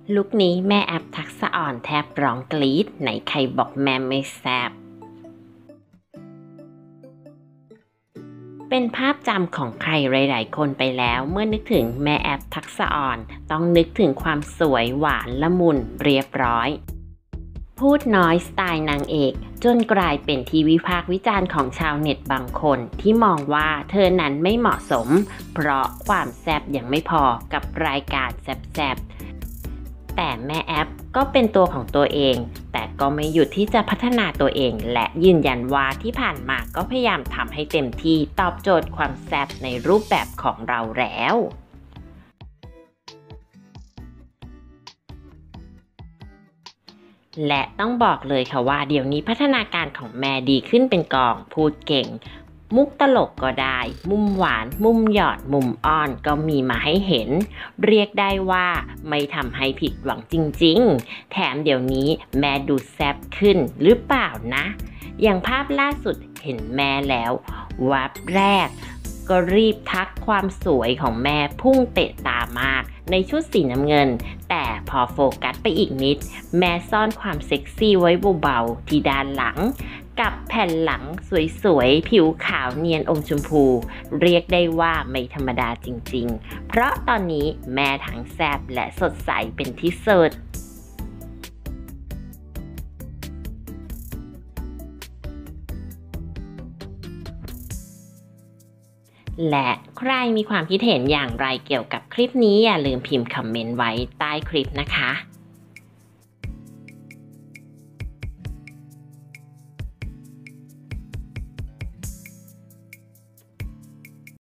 ลุคนี้แม่แอปทักษะอ่อนแทบร้องกรี๊ดไหนใครบอกแม่ไม่แซ่บเป็นภาพจำของใครหลายๆคนไปแล้วเมื่อนึกถึงแม่แอปทักษะอ่อนต้องนึกถึงความสวยหวานละมุนเรียบร้อยพูดน้อยสไตล์นางเอกจนกลายเป็นที่วิพากษ์วิจารณ์ของชาวเน็ตบางคนที่มองว่าเธอนั้นไม่เหมาะสมเพราะความแซ่บยังไม่พอกับรายการแซ่บๆแต่แม่แอปก็เป็นตัวของตัวเองแต่ก็ไม่หยุดที่จะพัฒนาตัวเองและยืนยันว่าที่ผ่านมาก็พยายามทำให้เต็มที่ตอบโจทย์ความแซ่บในรูปแบบของเราแล้วและต้องบอกเลยค่ะว่าเดี๋ยวนี้พัฒนาการของแม่ดีขึ้นเป็นกองพูดเก่งมุกตลกก็ได้มุมหวานมุมหยอดมุมอ้อนก็มีมาให้เห็นเรียกได้ว่าไม่ทำให้ผิดหวังจริงๆแถมเดี๋ยวนี้แม่ดูแซ่บขึ้นหรือเปล่านะอย่างภาพล่าสุดเห็นแม่แล้ววับแรกก็รีบทักความสวยของแม่พุ่งเตะตามากในชุดสีน้ำเงินแต่พอโฟกัสไปอีกนิดแม่ซ่อนความเซ็กซี่ไว้เบาๆที่ด้านหลังกับแผ่นหลังสวยๆผิวขาวเนียนอมชมพูเรียกได้ว่าไม่ธรรมดาจริงๆเพราะตอนนี้แม่ทั้งแซ่บและสดใสเป็นที่สุดและใครมีความคิดเห็นอย่างไรเกี่ยวกับคลิปนี้อย่าลืมพิมพ์คอมเมนต์ไว้ใต้คลิปนะคะ